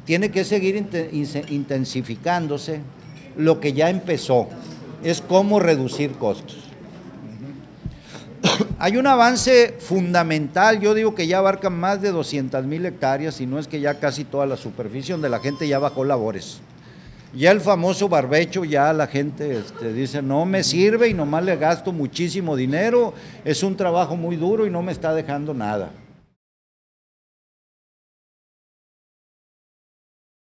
tiene que seguir intensificándose lo que ya empezó, es cómo reducir costos. Hay un avance fundamental, yo digo que ya abarcan más de 200,000 hectáreas, y no es que ya casi toda la superficie donde la gente ya bajó labores. Ya el famoso barbecho, ya la gente dice, no me sirve y nomás le gasto muchísimo dinero, es un trabajo muy duro y no me está dejando nada.